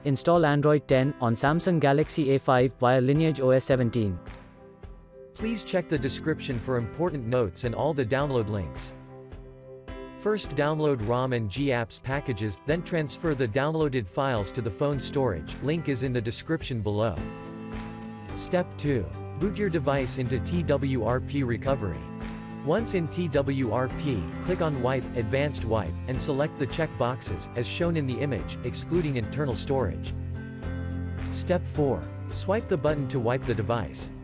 install Android 10 on Samsung Galaxy A5 via LineageOS 17. Please check the description for important notes and all the download links. First download ROM and GApps packages, then transfer the downloaded files to the phone storage, link is in the description below. Step 2. Boot your device into TWRP recovery. Once in TWRP, click on Wipe, Advanced Wipe, and select the check boxes, as shown in the image, excluding internal storage. Step 4. Swipe the button to wipe the device.